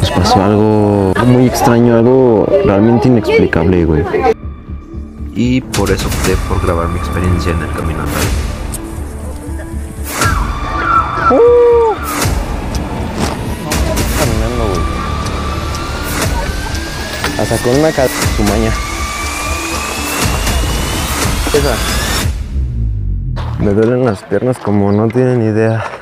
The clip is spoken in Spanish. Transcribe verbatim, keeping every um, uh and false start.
nos pasó algo muy extraño, algo realmente inexplicable, güey. Y por eso opté por grabar mi experiencia en el camino andal. Uh. Caminando, güey. Hasta con una cal... su maña. Esa. Me duelen las piernas como no tienen idea.